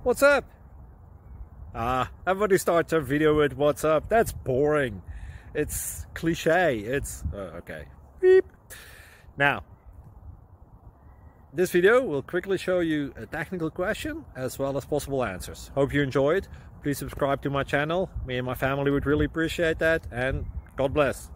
What's up? Everybody starts a video with what's up. That's boring. It's cliche. It's okay. Beep. Now, this video will quickly show you a technical question as well as possible answers. Hope you enjoyed. Please subscribe to my channel. Me and my family would really appreciate that, and God bless.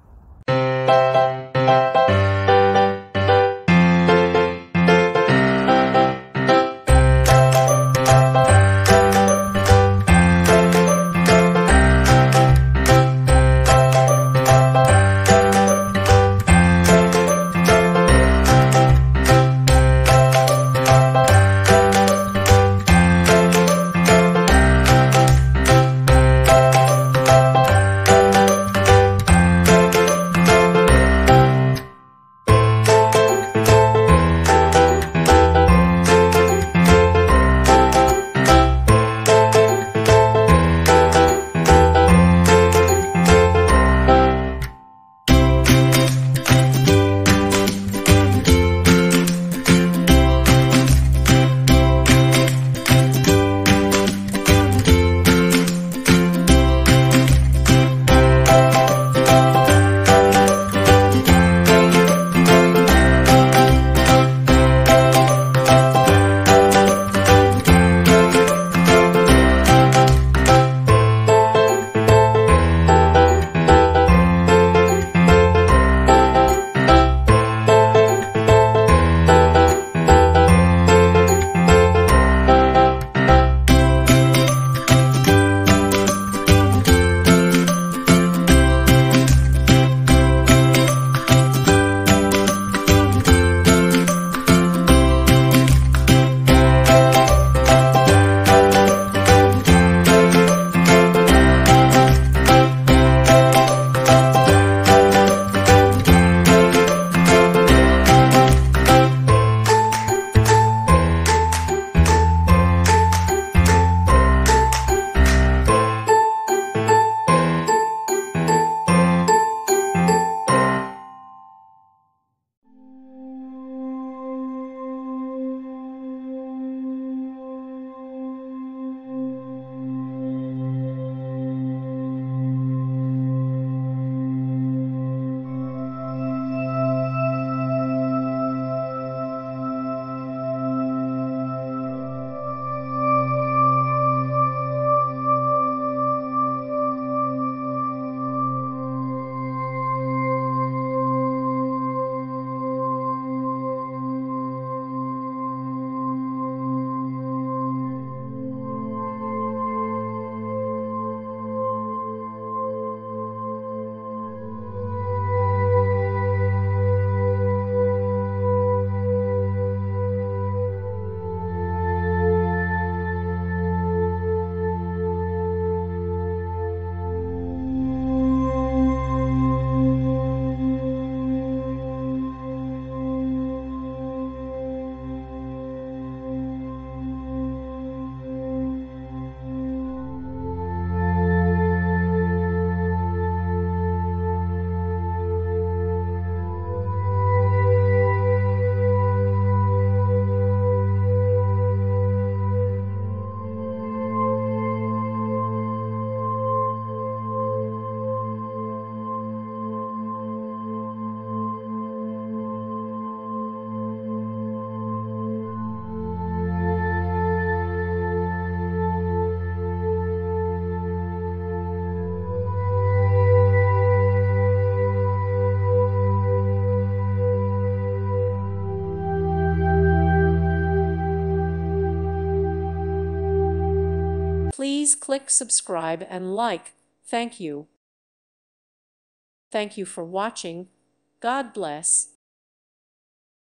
Please click subscribe and like. Thank you. Thank you for watching. God bless.